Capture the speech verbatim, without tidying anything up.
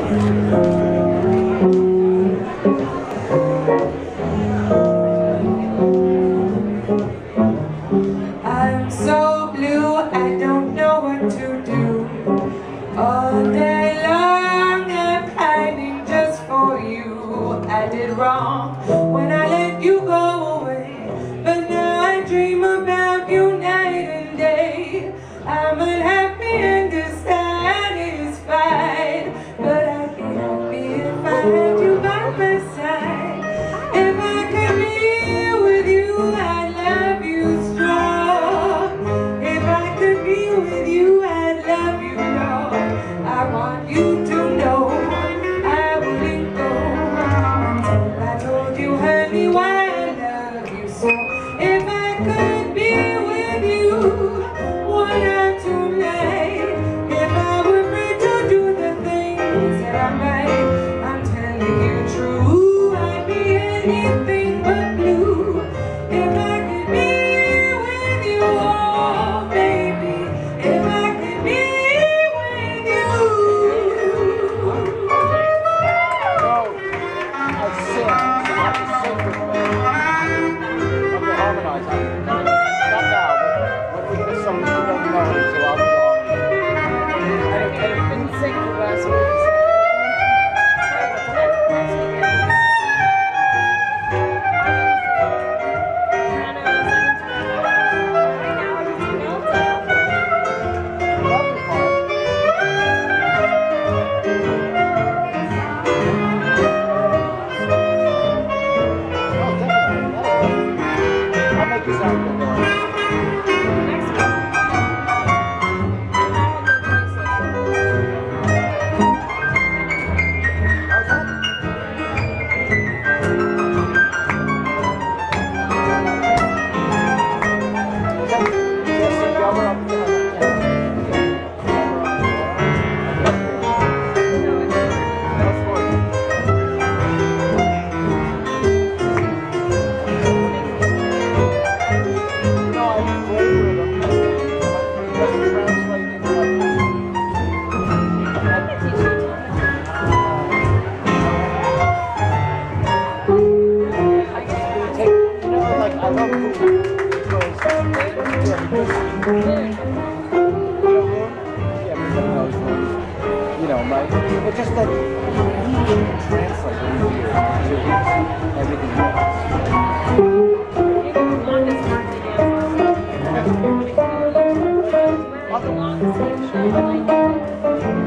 I'm so blue, I don't know what to do. All day long I'm pining just for you. I did wrong when I let you go away, but now I dream about you night and day. I'm unhappy and dissatisfied, but I'd be happy if I had you by my side. If I could be with you, I'd love you strong. If I could be with you, I'd love you long. I want you to know I wouldn't go until I told you, honey, why I love you so. If I could be with you one or two nights, if I were free to do the things that I might, I'm telling you true, I'd be anything but blue. If I could be with you, oh baby, if I could be with you. You know, my, it's just that you can translate everything else. The longest